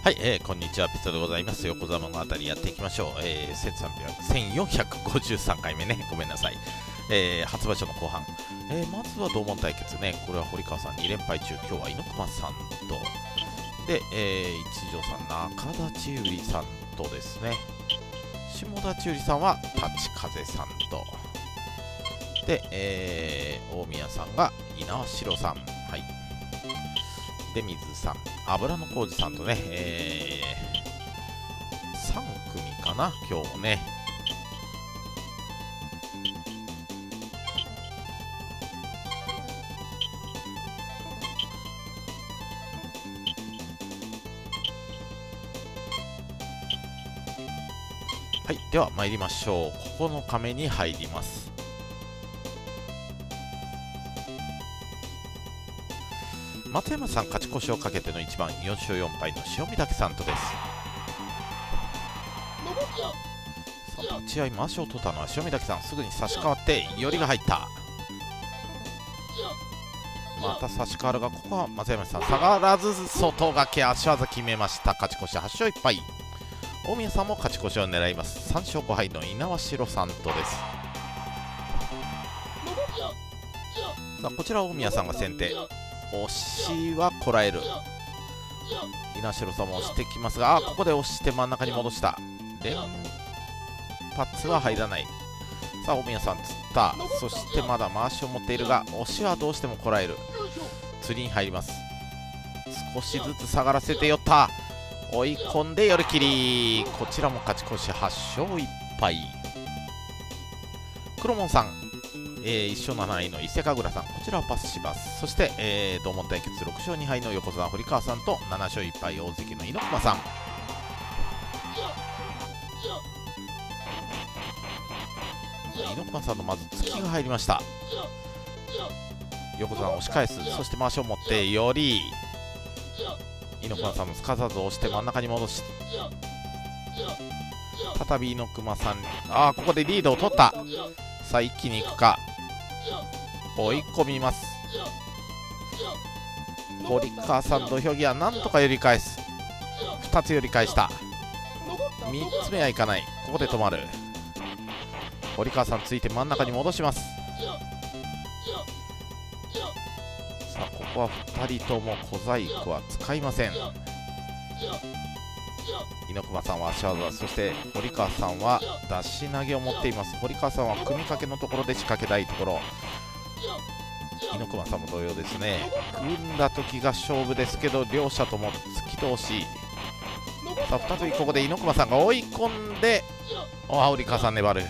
はい、こんにちは、ピストでございます。横澤のあたりやっていきましょう。1453回目ね、ごめんなさい。初場所の後半。まずは同門対決ね、これは堀川さん2連敗中、今日は猪熊さんと、で、一条さん、中田千百合さんとですね、下田千百合さんは立風さんと、で、大宮さんが猪苗代さん、はい。で、水さん、油の浩二さんとね、3組かな、今日もね。はい、では参りましょう。9日目に入ります。松山さん勝ち越しをかけての1番4勝4敗の塩見岳さんとです。さあ立ち合いまわしを取ったのは塩見岳さん、すぐに差し替わって寄りが入った。また差し替わるが、ここは松山さん下がらず外掛け足技決めました。勝ち越し8勝1敗。大宮さんも勝ち越しを狙います。3勝5敗の猪苗代さんとです。さあこちら大宮さんが先手、押しはこらえる。猪苗代さんも押してきますが、ここで押して真ん中に戻した。連発は入らない。さあ大宮さん釣った。そしてまだ回しを持っているが、押しはどうしてもこらえる。釣りに入ります。少しずつ下がらせて寄った。追い込んで寄り切り。こちらも勝ち越し8勝1敗。黒門さん、1勝7敗の伊勢神楽さん、こちらはパスします。そして、同門対決6勝2敗の横澤堀川さんと7勝1敗大関の猪熊さん。猪熊さんのまず突きが入りました。横澤押し返す。そして回しを持って寄り、猪熊さんもすかさず押して真ん中に戻し、再び猪熊さん、ここでリードを取った。さあ一気にいくか。追い込みます。堀川さん土俵際なんとか寄り返す。2つ寄り返した。3つ目はいかない。ここで止まる。堀川さんついて真ん中に戻します。さあここは2人とも小細工は使いません。猪熊さんは足技、そして堀川さんは出し投げを持っています。堀川さんは組み掛けのところで仕掛けたいところ。猪熊さんも同様ですね。組んだ時が勝負ですけど、両者とも突き通し。さあ再びここで猪熊さんが追い込んで、堀川さん粘る。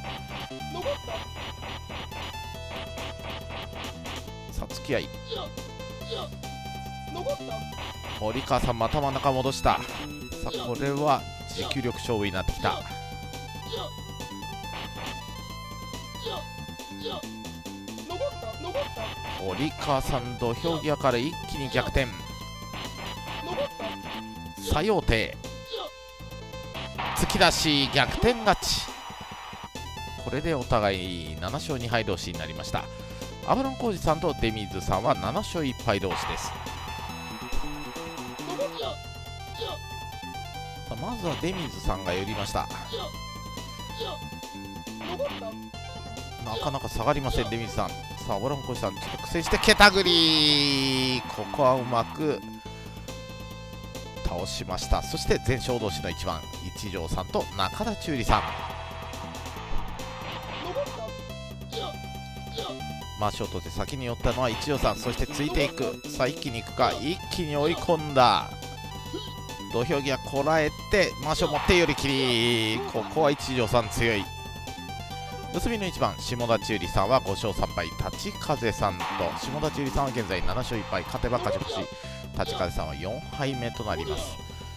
さあ突き合い。堀川さんまた真ん中戻した。さあこれは持久力勝負になってきた。堀川さん土俵際から一気に逆転。作用手突き出し逆転勝ち。これでお互い7勝2敗同士になりました。油野浩二さんと出水さんは7勝1敗同士です。さあまずは出水さんが寄りました。なかなか下がりません出水さん。さあ油野浩二さんちょっと苦戦してけたぐり。ここはうまく倒しました。そして全勝同士の1番一条さんと中田千百合さん。まわしを取って先に寄ったのは一条さん。そしてついていく。さあ一気にいくか。一気に追い込んだ。土俵際こらえてまわしを持って寄り切り。ここは一条さん強い。結びの1番下田千百合さんは5勝3敗立風さんと、下田千百合さんは現在7勝1敗、勝てば勝ち越し。立風さんは4敗目となります。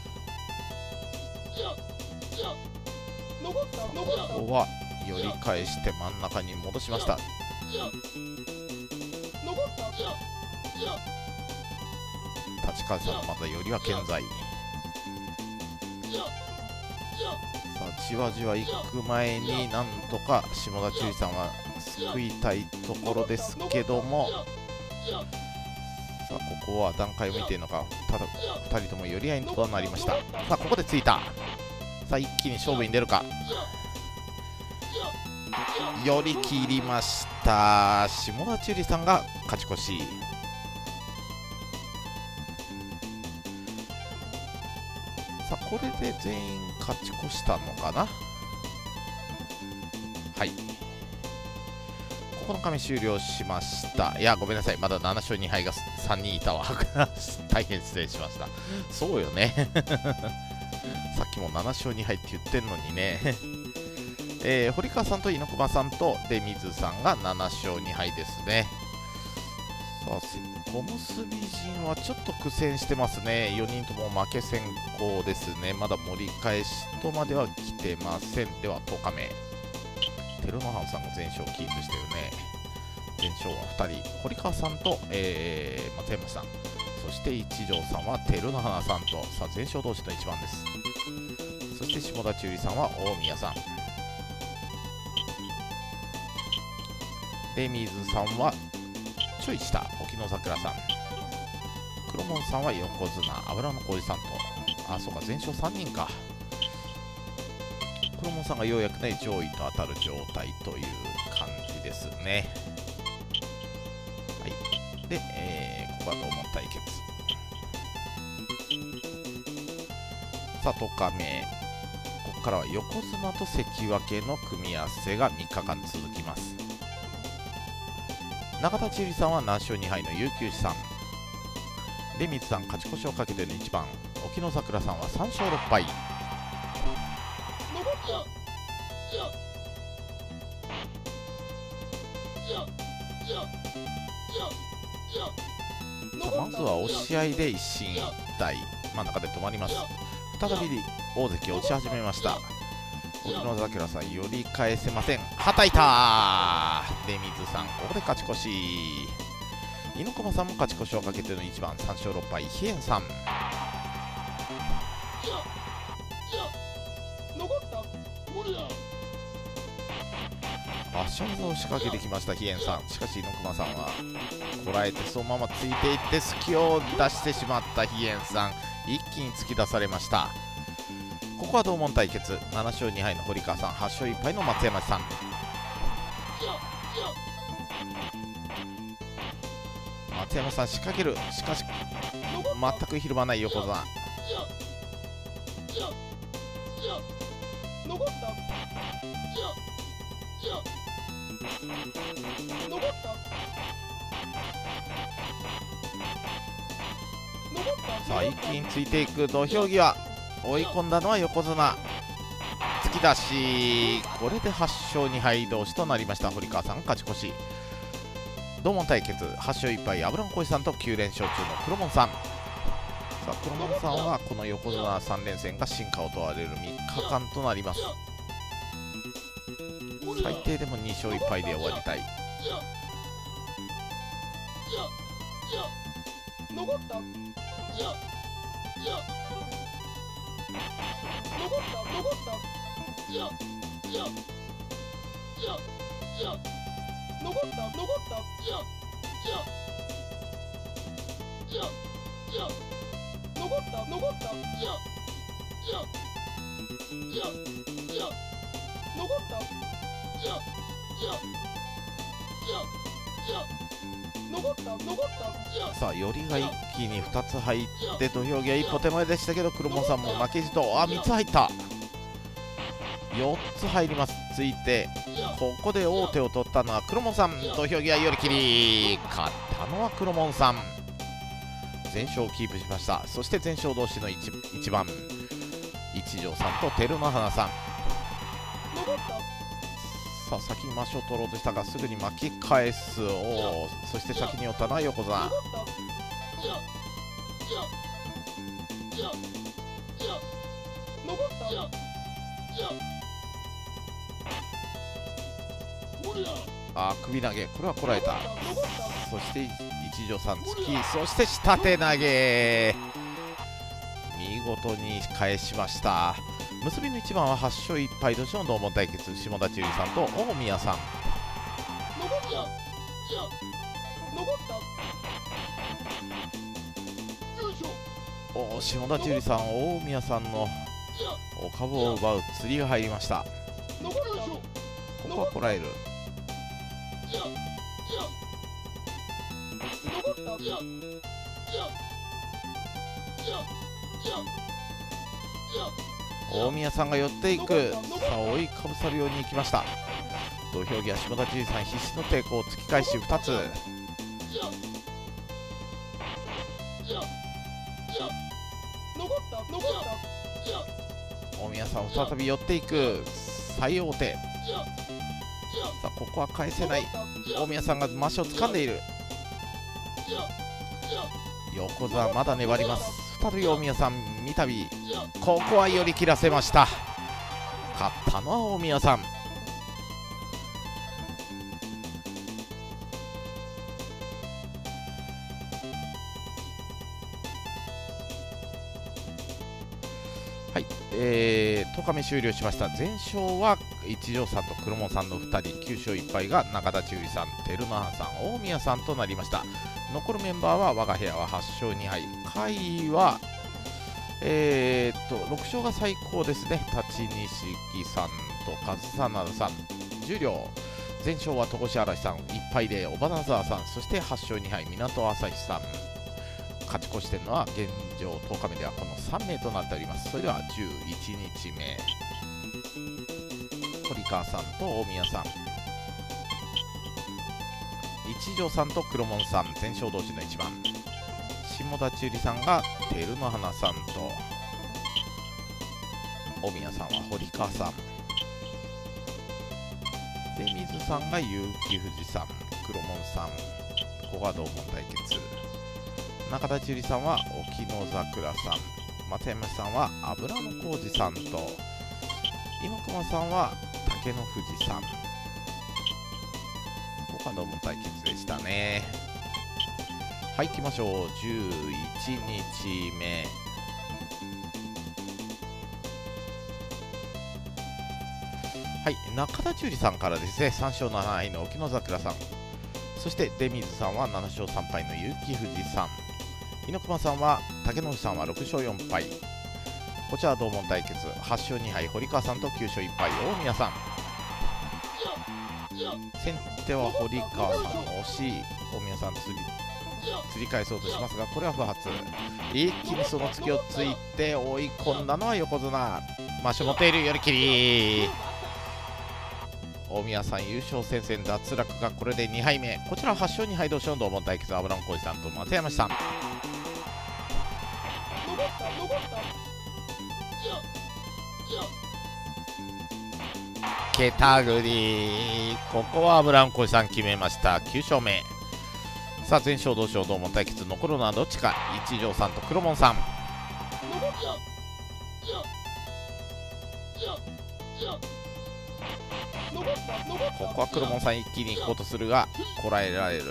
ここは寄り返して真ん中に戻しました。立風さんのまた寄りは健在。さあじわじわ行く前になんとか下田千百合さんは救いたいところですけども、ささあここは段階を見ているのか、ただ2人とも寄り合いにとなりました。さあここでついた。さあ一気に勝負に出るか。寄り切りました。下田千里さんが勝ち越し。さあこれで全員勝ち越したのかな。はい、9日目終了しました。いやごめんなさい、まだ7勝2敗が3人いたわ大変失礼しました。そうよねさっきも7勝2敗って言ってんのにね堀川さんと猪熊さんと出水さんが7勝2敗ですね。さあ小結陣はちょっと苦戦してますね。4人とも負け先行ですね。まだ盛り返しとまでは来てません。では10日目、照ノハンさんが全勝キープしてるね。全勝は2人、堀川さんと、松山さん、そして一条さんは照ノ花さんと、さあ全勝同士の一番です。そして下田千里さんは大宮さん、出水さんはちょい下沖野桜さん、黒門さんは横綱油の浩二さんと、あそうか全勝3人か。黒門さんがようやくね上位と当たる状態という感じですね。はい、で、ここは同門対決。さあ10日目、ここからは横綱と関脇の組み合わせが3日間続きます。中田千里さんは何勝2敗の有給資産、出水さん勝ち越しをかけての1番、沖野桜さんは3勝6敗。まずは押し合いで一進一退、真ん中で止まります。再び大関を打ち始めました。沖野桜さん寄り返せません。はたいたー。出水さんここで勝ち越し。猪熊さんも勝ち越しをかけての1番3勝6敗。飛燕さん足技を仕掛けてきました飛燕さん。しかし猪熊さんはこらえてそのままついていって隙を出してしまった飛燕さん、一気に突き出されました。ここは同門対決、7勝2敗の堀川さん、8勝1敗の松山さん。松山さん仕掛ける、しかし全くひるまない横綱。さあ一気についていく土俵際、追い込んだのは横綱、突き出し。これで8勝2敗同士となりました。堀川さん勝ち越し。同門対決、8勝1敗油の小石さんと9連勝中の黒門さん。さあ黒門さんはこの横綱3連戦が進化を問われる3日間となります。最低でも2勝1敗で終わりたい。さあ寄りが一気に2つ入って土俵際一歩手前でしたけど、黒門さんも負けじと、あ3つ入った、4つ入ります。ついてここで王手を取ったのは黒門さん。土俵際寄り切り、勝ったのは黒門さん、全勝をキープしました。そして全勝同士の 1番、一条さんと照ノ花さん。さあ先にまわしを取ろうとしたがすぐに巻き返す。おそして先に寄ったのは横綱。首投げ、これはこらえた。そして一条さん突き、そして下手投げ、見事に返しました。結びの一番は8勝1敗同士の同門対決、下田千里さんと大宮さん。 お下田樹里さん、大宮さんの株を奪う釣りが入りました。ここはこらえる。大宮さんが寄っていく。さあ追いかぶさるように行きました。土俵際、下田樹里さん必死の抵抗を突き返し2つ。大宮さん再び寄っていく。最大手。さあここは返せない。大宮さんが真足を掴んでいる。横綱まだ粘ります。再び大宮さん、三度ここは寄り切らせました。勝ったのは大宮さん。はい、10日目終了しました。全勝は一条さんと黒門さんの2人、9勝1敗が中田千織さん、照ノ藩さん、大宮さんとなりました。残るメンバーは我が部屋は8勝2敗、下位は6勝が最高ですね。立錦さんと上総灘さん、十両全勝は戸越嵐さん、1敗で尾花沢さん、そして8勝2敗港朝日さん。勝ち越しているのは現状10日目ではこの3名となっております。それでは11日目、堀川さんと大宮さん、一条さんと黒門さん、全勝同士の一番。下田千織さんが照ノ花さんと、大宮さんは堀川さんで、水さんが結城富士さん、黒門さん、ここは同門対決。中田千織さんは沖野桜さん、松山さんは油野浩二さんと、猪熊さんは竹野富士さん。ここは同門対決でしたね。はい、行きましょう。11日目。はい、中田千織さんからですね、3勝7敗の沖野桜さん、そして出水さんは7勝3敗の結城富士さん、猪熊さんは竹野内さんは6勝4敗。こちらは同門対決、8勝2敗堀川さんと9勝1敗大宮さん。先手は堀川さんの惜しい。大宮さん釣り返そうとしますが、これは不発。一気にその突きをついて追い込んだのは横綱。マシュ持っている、寄り切り。大宮さん優勝戦線脱落がこれで2敗目。こちらは8勝2敗同士の同門対決、油野浩二さんと松山さん。ケタグリ、ここは油野浩二さん決めました。9勝目。さあ全勝同士の同門対決、残るのはどっちか。一条さんと黒門さん。ここは黒門さん一気に行こうとするがこらえられる。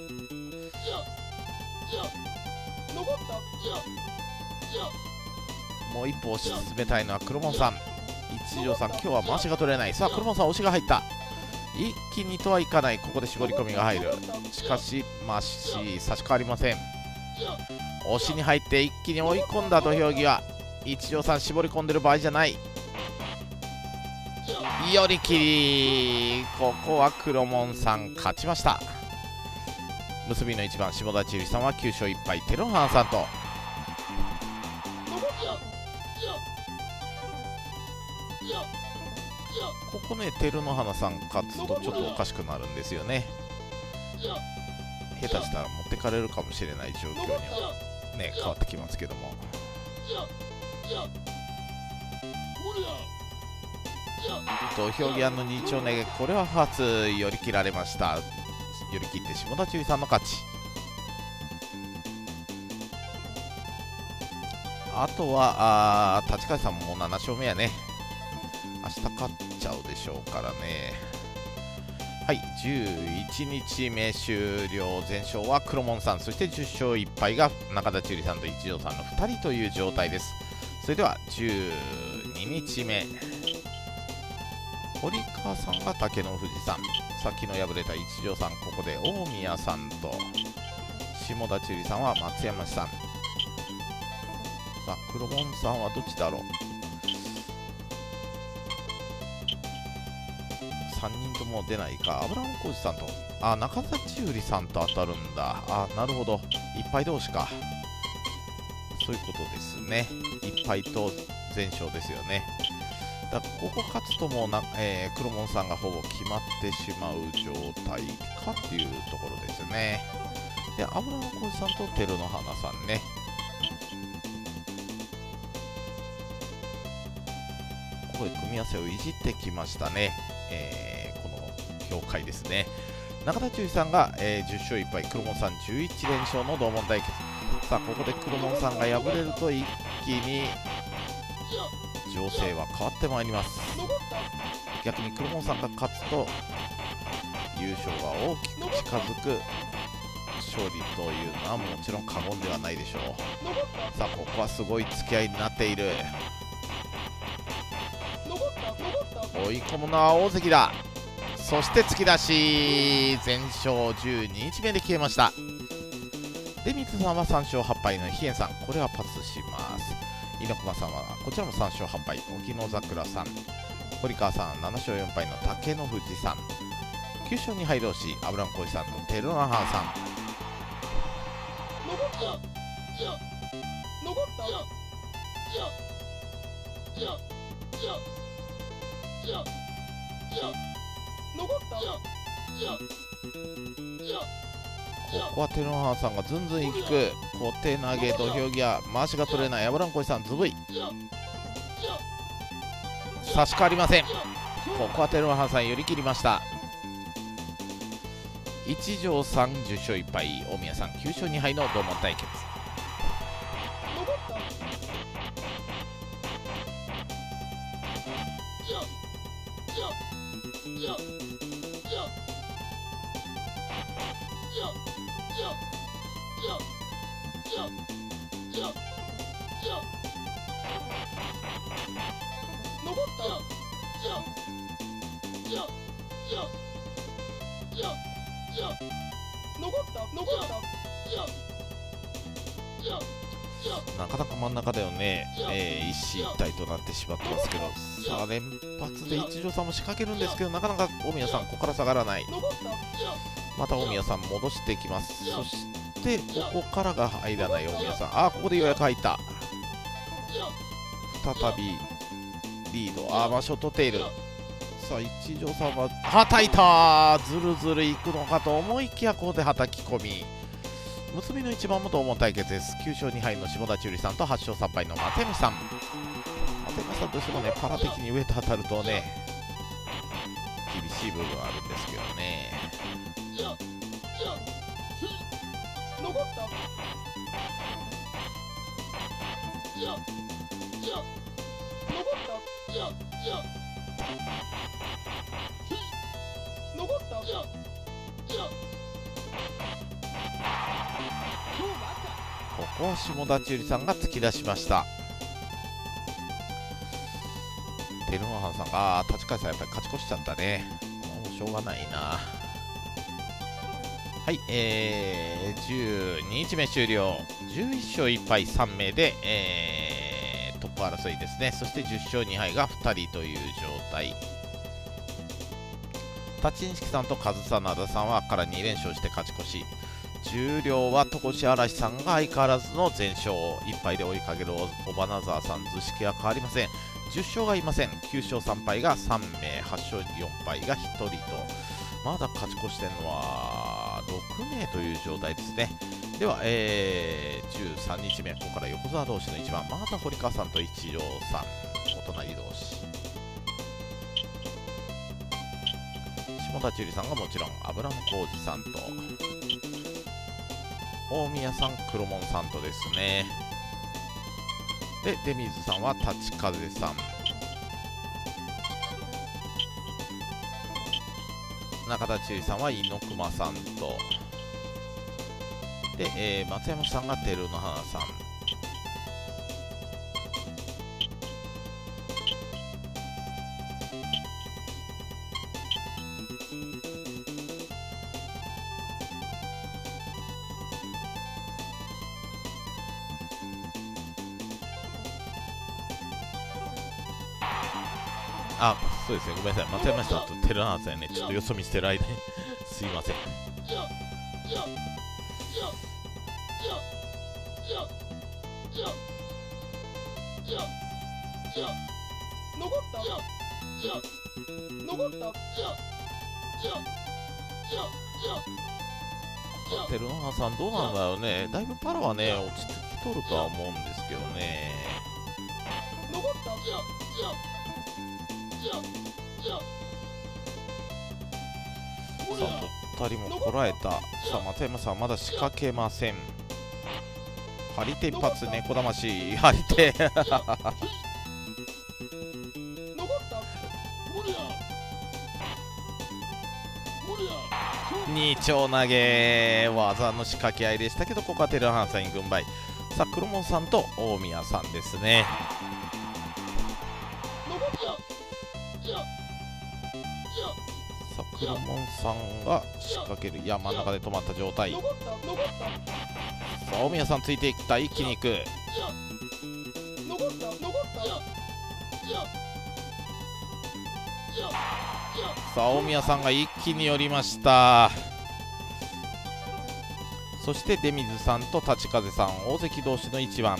もう一歩押し進めたいのは黒門さん。一条さん今日は回しが取れない。さあ黒門さん押しが入った。一気にとはいかない。ここで絞り込みが入る。しかし回し差し替わりません。押しに入って一気に追い込んだ土俵際。一条さん絞り込んでる場合じゃない。寄り切り。ここは黒門さん勝ちました。結びの一番、下田千織さんは9勝1敗照ノ藩さんと。ここね、照ノ花さん勝つとちょっとおかしくなるんですよね。下手したら持ってかれるかもしれない状況にはね変わってきますけども。土俵際の2丁目、これは初寄り切られました。寄り切って下田千織さんの勝ち。あとは立川さんも7勝目やね。明日勝っちゃうでしょうからね。はい、11日目終了。全勝は黒門さん、そして10勝1敗が中田千織さんと一条さんの2人という状態です。それでは12日目、堀川さんが竹野富士さん、さっきの敗れた一条さん、ここで大宮さんと下田千里さんは松山さん。さあ黒門さんはどっちだろう。3人とも出ないか。アブラム浩二さんと、あ、中田千里さんと当たるんだ。あ、なるほど、いっぱい同士か。そういうことですね。いっぱいと全勝ですよね。だからここ勝つともう黒門さんがほぼ決まってしまう状態かっていうところですね。で、アブラム浩二さんと照ノ花さんね。ここで組み合わせをいじってきましたね。この協会ですね。中田中さんが、10勝1敗、黒門さん11連勝の同門対決。さあここで黒門さんが敗れると一気に情勢は変わってまいります。逆に黒門さんが勝つと優勝が大きく近づく勝利というのはもちろん過言ではないでしょう。さあここはすごい付き合いになっている。追い込むのは大関だ。そして突き出し全勝12日目で消えました。で水さんは3勝8敗の飛燕さん、これはパスします。猪熊さんはこちらも3勝8敗、沖野桜さん。堀川さん7勝4敗の竹野富士さん。9勝2敗同士、アブラム浩二さんと照ノハーさん。ここは照ノハーさんがずんずんいく。小手投げ、土俵際、回しが取れないアブラム浩二さん、ずぶい。差し替わりません。ここは照ノハーさん寄り切りました。一条さん10勝1敗、大宮さん9勝2敗の同門対決。なかなか真ん中だよね、一進一退となってしまってますけど、さあ連発で一条さんも仕掛けるんですけど、なかなか大宮さんここから下がらない。また大宮さん戻していきます。そしてここからが入らない大宮さん。あ、ここでようやく入った。再びリード。あ、場所を取っている。さあ一条さんははたいた。ずるずるいくのかと思いきや、ここではたき込み。結びの一番も同門対決です。9勝2敗の下田千里さんと8勝3敗の松山さん。松山さんとしてもね、パラ的に上と当たるとね、厳しい部分はあるんですけどね。ここは下田千里さんが突き出しました。照ノハさんが立川さんやっぱり勝ち越しちゃったね。もうしょうがないな。はい、12日目終了。11勝1敗3名で、トップ争いですね。そして10勝2敗が2人という状態。立ち錦さんと上総灘さんはから2連勝して勝ち越し。十両は戸越嵐さんが相変わらずの全勝1敗で追いかける尾花沢さん、図式は変わりません。10勝がいません。9勝3敗が3名、8勝4敗が1人と、まだ勝ち越してるのは6名という状態ですね。では、13日目、ここから横綱同士の一番、また堀川さんと一条さん、お隣同士。下田千里さんがもちろん、アブラム浩二さんと、大宮さん、黒門さんとですね。で、出水さんは立風さん。中田千里さんは猪熊さんと。で、松山さんが照ノ花さん。 あ、そうですね、ごめんなさい、松山さんと寺永さんね、ちょっとよそ見してる間にすいません。照ノさんどうなんだろうね。だいぶパラはね落ち着きとるとは思うんですけどね。さあとったりもこらえた。さあ松山さんまだ仕掛けません。張り手一発猫魂張り手二丁投げ技の仕掛け合いでしたけど、ここはテルハンさんに軍配。さあ黒門さんと大宮さんですね。さあ黒門さんが仕掛ける。いや真ん中で止まった状態。さあ大宮さんついていった。一気にいく。さあ大宮さんが一気に寄りました。そして出水さんと立風さん、大関同士の一番。さ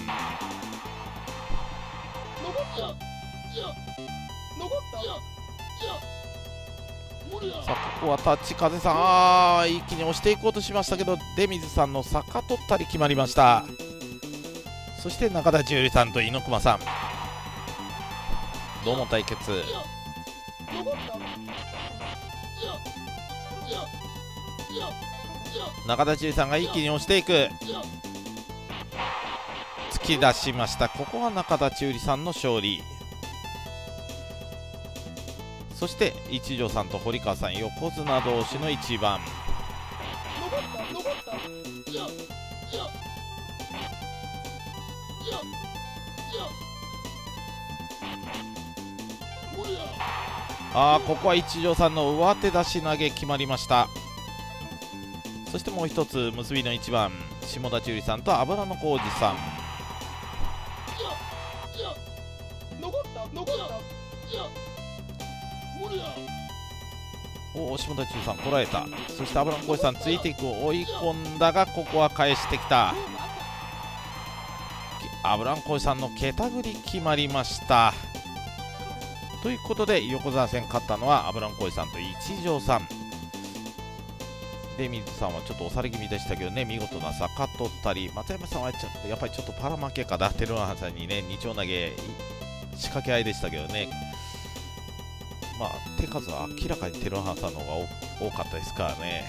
あここは立風さん、一気に押していこうとしましたけど、出水さんの逆取ったり決まりました。そして中田千織さんと猪熊さん、どうも対決。中田千織さんが一気に押していく。突き出しました。ここは中田千織さんの勝利。そして一条さんと堀川さん、横綱同士の一番。ここは一条さんの上手出し投げ決まりました。そしてもう一つ結びの一番、下田千織さんと油野浩二さん。下田千織さんこらえた。そして油野浩二さんついていく。追い込んだがここは返してきた。油野浩二さんのけたぐり決まりました。ということで横綱戦勝ったのは油野浩二さんと一条さん。で水さんはちょっと押され気味でしたけどね、見事な逆取ったり。松山さんはやっぱりちょっとパラ負けかな。照ノさんにね二丁投げ仕掛け合いでしたけどね。まあ手数は明らかに照ノさんの方が多かったですからね。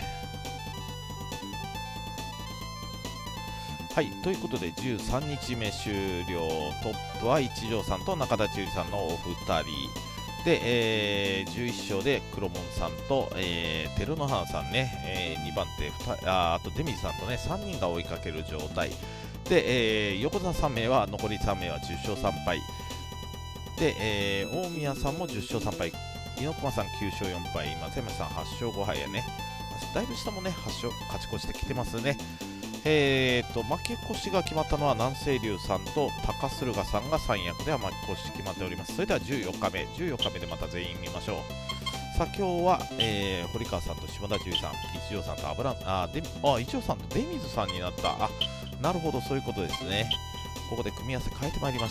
はい、ということで13日目終了。トップは一条さんと中田千織さんのお二人で、11勝で黒門さんと、照ノ花さんね、2番手あと出水さんとね3人が追いかける状態で、横綱3名は残り3名は10勝3敗で、大宮さんも10勝3敗、猪熊さん9勝4敗、松山さん8勝5敗やね。だいぶ下もね8勝勝ち越してきてますね。負け越しが決まったのは南清龍さんと高駿河さんが三役では負け越し決まっております。それでは14日目でまた全員見ましょう。さあ今日は、堀川さんと下田千織さん、一条さんと一条さんと出水さんになった。なるほど、そういうことですね。ここで組み合わせ変えてまいりました。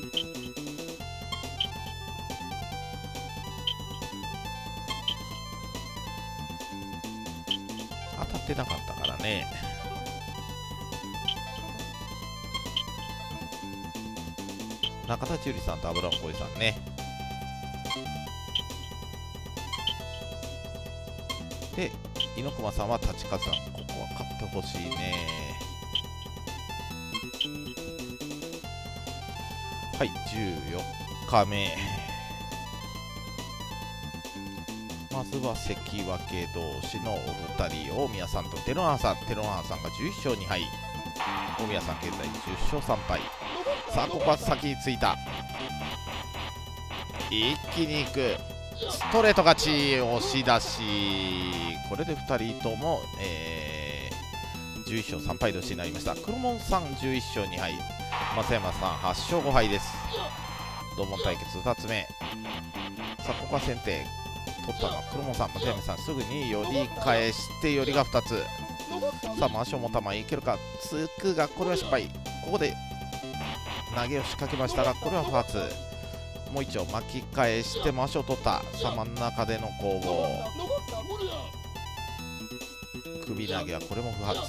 当たってなかったからね。中田千織さんと油野浩二さんね。で猪熊さんは立川さん、ここは勝ってほしいね。はい、14日目。まずは関脇同士のお二人、大宮さんと照ノ花さん。照ノ花さんが11勝2敗、大宮さん現在10勝3敗。さあここは先についた。一気にいく。ストレート勝ち、押し出し。これで2人とも、11勝3敗同士になりました。黒門さん11勝2敗、松山さん8勝5敗です。 同門対決2つ目。さあここは先手取ったのは黒門さん、松山さんすぐに寄り返して寄りが2つ。さあ回しをもたまいけるか、つくがこれは失敗。ここで投げを仕掛けましたがこれは不発。もう一丁巻き返して回しを取った。さあ真ん中での攻防、首投げはこれも不発。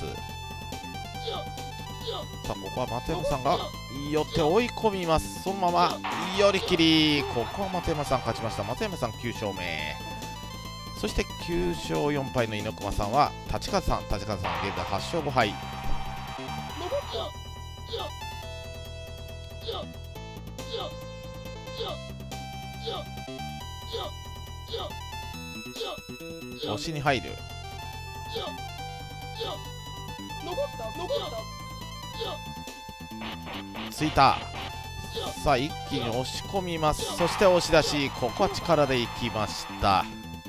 さあここは松山さんが寄って追い込みます。そのまま寄り切り。ここは松山さん勝ちました。松山さん9勝目。そして9勝4敗の猪熊さんは立川さん。立川さんは現在8勝5敗。押しに入る。ついた。さあ一気に押し込みます。そして押し出し、ここは力でいきました。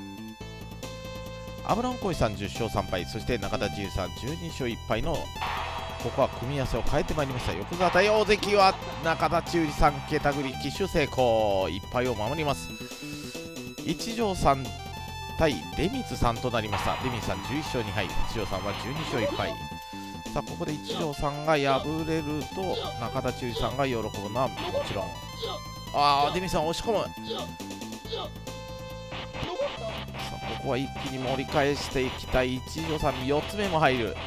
油尾恋さん10勝3敗、そして中田千優さん12勝1敗のここは組み合わせを変えてまいりました。横澤対大関は中田千優さん桁繰り奇襲成功、1敗を守ります。一条さん対出水さんとなりました。出水さん11勝2敗、一条さんは12勝1敗。さあここで一条さんが敗れると中田千優さんが喜ぶのはもちろん、出水さん押し込む。さあここは一気に盛り返していきたい。一条さん4つ目も入る。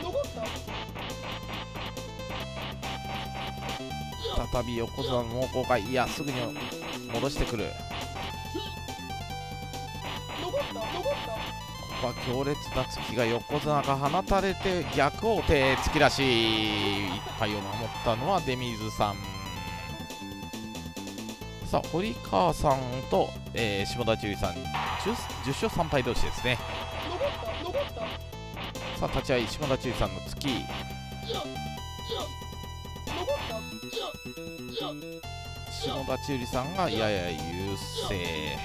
再び横綱の猛攻か、いやすぐに戻してくる。ここは強烈な突きが横綱が放たれて逆王手突き出し、1敗を守ったのは出水さん。さあ堀川さんと、下田千優さん 10勝3敗同士ですね。さあ立ち合い下田千優さんの突き、下田千優さんがやや優勢。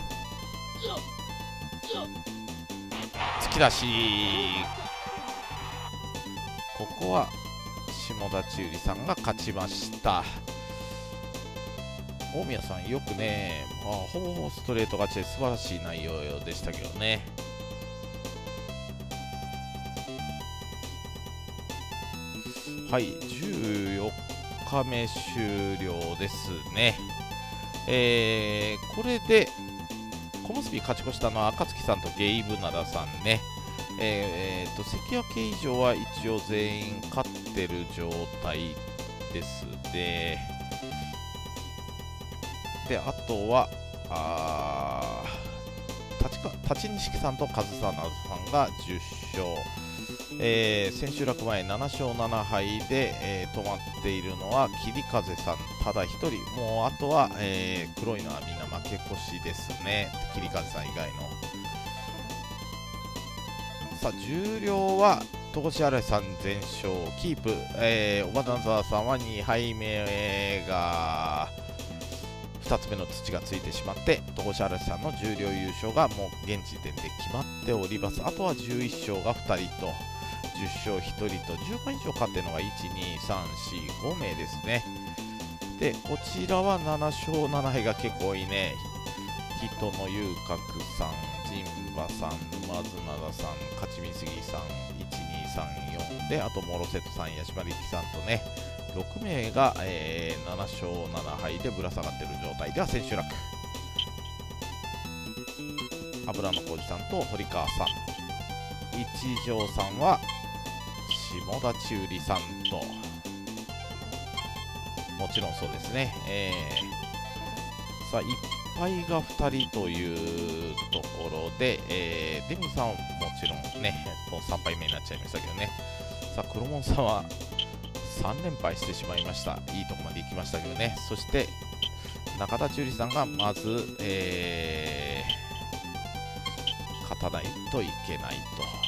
突き出し、ここは下田千優さんが勝ちました。大宮さんよくね、ほぼほぼストレート勝ちで素晴らしい内容でしたけどね。はい、14日目終了ですね。これで小結勝ち越したのは赤月さんとゲイブナダさんね。関脇以上は一応全員勝ってる状態ですね。であとは立錦さんと上総などさんが10勝、千秋楽前7勝7敗で、止まっているのは桐風さんただ一人。もうあとは、黒いのはみんな負け越しですね、桐風さん以外の。さあ十両は戸越新さん全勝キープ、小花沢さんは2敗目が2つ目の土がついてしまって、戸越新さんの十両優勝がもう現時点で決まっております。あとは11勝が2人と10勝1人と10番以上勝っているのが1、2、3、4、5名ですね。でこちらは7勝7敗が結構多いね。人の遊郭さん、陣馬さん、沼津灘さん、勝ち見杉さん、1234で、あとモロセットさん、八島力さんとね、6名が、7勝7敗でぶら下がっている状態では千秋楽、油野浩二さんと堀川さん、一条さんは下田千優さんと、もちろんそうですね。さあ1敗が2人というところで、デミさんはもちろんね、もう3敗目になっちゃいましたけどね。さあ黒門さんは3連敗してしまいました。いいとこまで行きましたけどね。そして中田千優さんがまず、勝たないといけないと。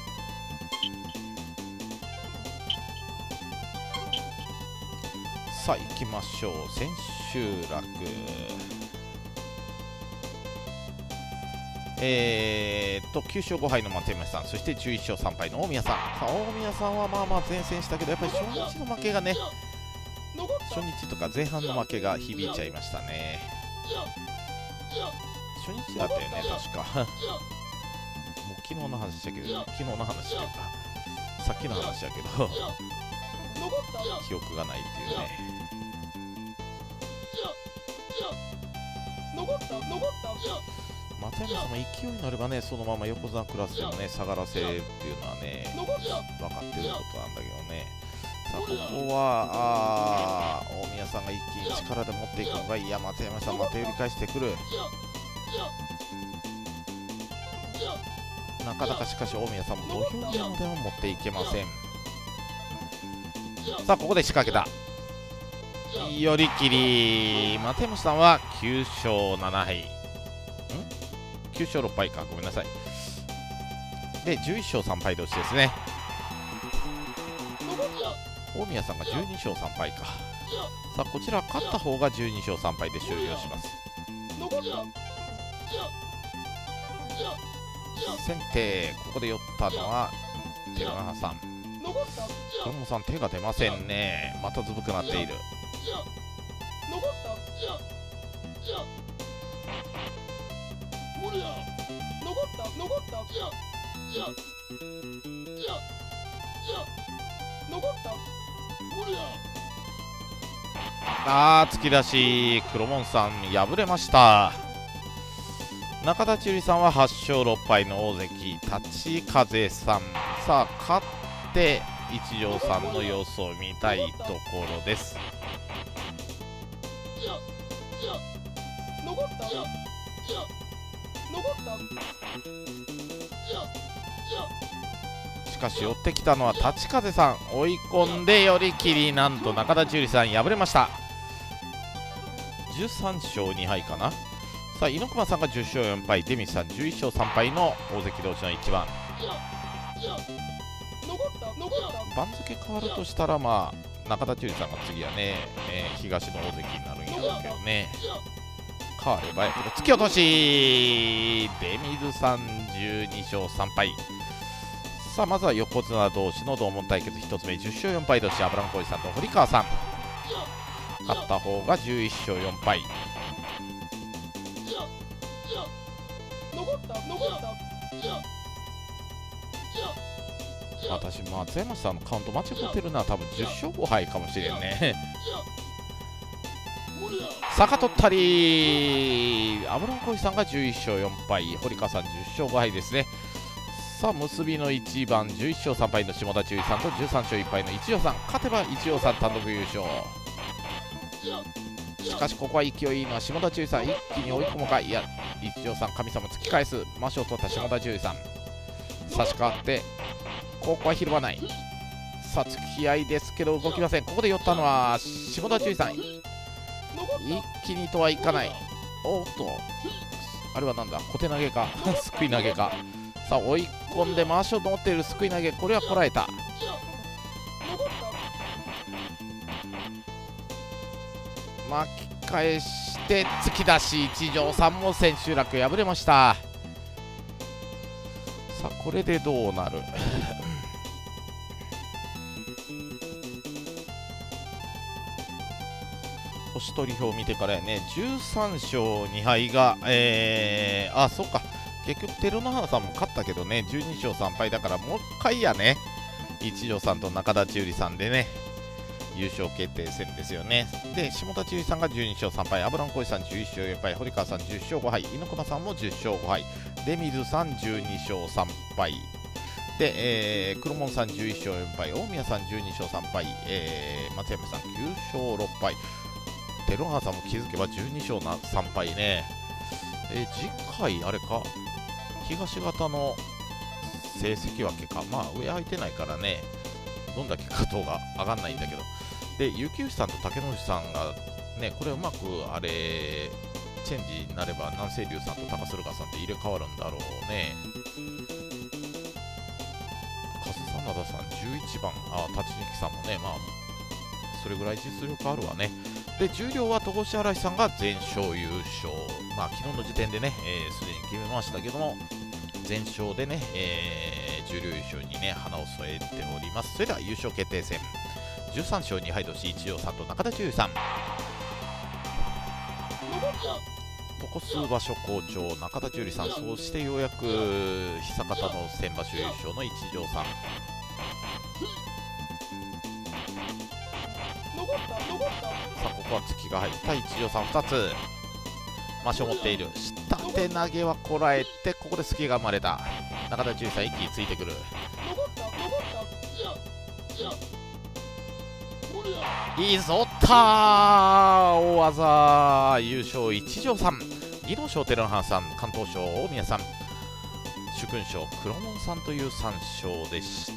さあ行きましょう。千秋楽、9勝5敗の松山さん、そして11勝3敗の大宮さん。さあ大宮さんはまあまあ前線したけど、やっぱり初日の負けがね、 初日とか前半の負けが響いちゃいましたね。初日だったよね、確か。もう昨日の話だけど、昨日の話というか、さっきの話だけど、記憶がないっていうね。松山さんも勢いになればね、そのまま横綱クラスでもね、下がらせるっていうのはね、分かってることなんだけどね。さあ、ここは、大宮さんが一気に力で持っていくのが、いや、松山さん、また寄り返してくる。なかなかしかし、大宮さんも土俵際までは持っていけません。さあ、ここで仕掛けた。寄り切り。松山さんは9勝7敗。9勝6敗か、ごめんなさい。で、11勝3敗同士ですね。大宮さんが12勝3敗か。さあ、こちら勝った方が12勝3敗で終了します。先手、ここで寄ったのは照ノさん。照ノさん、手が出ませんね。またずぶくなっている。突き出し、黒門さん敗れました。中田千織さんは8勝6敗の大関立風さん。さあ、勝って一条さんの様子を見たいところです。しかし寄ってきたのは立風さん。追い込んで寄り切り。なんと中田千織さん敗れました。13勝2敗かな。さあ、猪熊さんが10勝4敗、デミさん11勝3敗の大関同士の一番。番付変わるとしたら、まあ中田千織さんが次はね、東の大関になるんやろうけどね。変わればやけど、突き落とし。出水さん12勝3敗。さあ、まずは横綱同士の同門対決1つ目、10勝4敗同士、油小路さんと堀川さん。勝った方が11勝4敗。私、松山さんのカウント間違ってるな。多分10勝5敗かもしれんね。坂取ったり。油小路さんが11勝4敗、堀川さん10勝5敗ですね。さあ、結びの一番、11勝3敗の下田千織さんと13勝1敗の一条さん。勝てば一条さん単独優勝。しかしここは勢いいいのは下田千織さん。一気に追い込むか。いや、一条さん神様突き返す。魔性を取った下田千織さん。差し替わってここはひるまない。さあ、突き合いですけど動きません。ここで寄ったのは下田千織さん。一気にとはいかない。おっと、あれはなんだ、小手投げかすくい投げか。さあ、追い込んで回しを持っているすくい投げ、これはこらえた。巻き返して突き出し。一条さんも千秋楽敗れました。さあ、これでどうなる星取り表を見てからやね、13勝2敗が、そっか、結局照ノさんも勝ったけどね、12勝3敗だからもう一回やね。一条さんと中田千織さんでね、優勝決定戦ですよね。で、下田千織さんが12勝3敗、油小路さん11勝4敗、堀川さん10勝5敗、猪熊さんも10勝5敗、出水さん12勝3敗で、黒門さん11勝4敗、大宮さん12勝3敗、松山さん9勝6敗、照ノさんも気づけば12勝3敗ね。次回あれか、東方の成績分けか。まあ上空いてないからね、どんだけ勝とうが上がんないんだけど。で、雪内さんと竹野内さんがね、これうまくあれチェンジになれば、南清龍さんと高駿河さんって入れ替わるんだろうね。粕真田さん11番、立ち抜きさんもね、まあそれぐらい実力あるわね。で、十両は戸越新さんが全勝優勝。まあ昨日の時点でね、すでに決めましたけども、全勝でね、十両優勝にね、花を添えております。それでは優勝決定戦。 13勝2敗同士一条さんと中田中さん。ここ数場所好調中田樹里さん、そしてようやく久方の先場所優勝の一条さん。さあここは突きが入った一条さん2つマシを持っている。下手投げはこらえて、ここで隙が生まれた。中田樹里さん一気についてくる。いいぞったー、大技優勝一条さん、技能賞照ノ花さん、関東賞大宮さん、主勲賞黒門さんという3勝でした。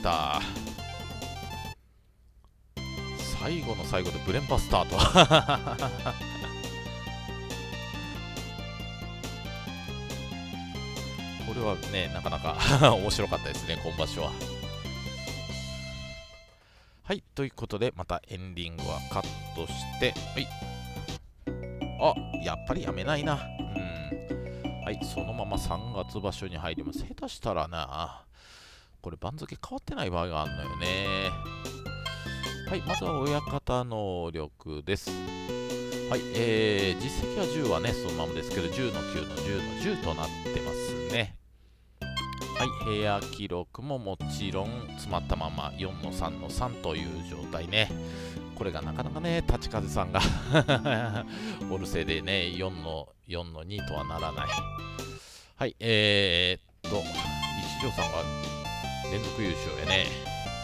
最後の最後でブレンバスタートこれはね、なかなか面白かったですね、今場所は。はい、ということで、またエンディングはカットして、はい。あ、やっぱりやめないな。はい、そのまま3月場所に入ります。下手したらな、これ番付変わってない場合があるのよね。はい、まずは親方能力です。はい、実績は10はね、そのままですけど、10の9の10の10となってますね。はい、部屋記録ももちろん詰まったまま4の3の3という状態ね。これがなかなかね、立風さんがおるせいでね、4の2とはならない。はい、一条さんが連続優勝やね。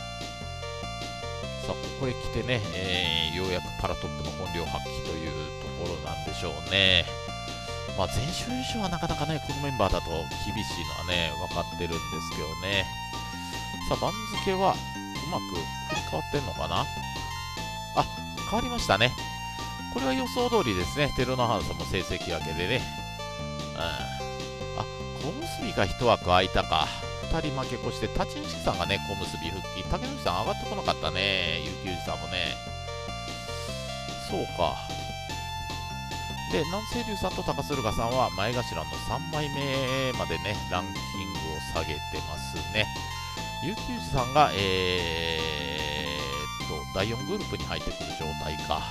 さあ、ここへ来てね、ようやくパラトップの本領発揮というところなんでしょうね。まあ、全勝優勝はなかなかね、このメンバーだと厳しいのはね、分かってるんですけどね。さあ、番付はうまく振り変わってんのかな。あ、変わりましたね。これは予想通りですね。照ノ花さんも成績分けでね。あ、小結が1枠空いたか。2人負け越して、立ち錦さんがね、小結復帰。竹内さん上がってこなかったね。結城さんもね。そうか。で、南西龍さんと高駿河さんは前頭の3枚目までね、ランキングを下げてますね。結城さんが、第4グループに入ってくる状態か。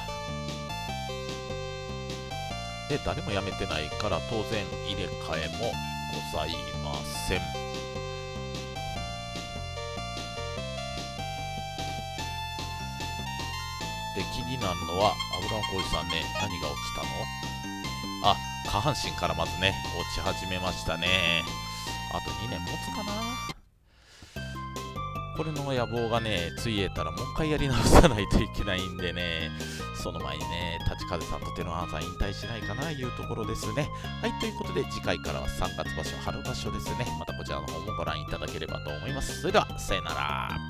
で、誰も辞めてないから、当然入れ替えもございません。で、気になるのは、油尾浩二さんね、何が落ちたの？あ、下半身からまずね、落ち始めましたね。あと2年持つかな。これの野望がね、ついえたらもう一回やり直さないといけないんでね、その前にね、立風さんと照ノ花さん引退しないかないうところですね。はい、ということで次回からは3月場所、春場所ですね。またこちらの方もご覧いただければと思います。それでは、さよなら。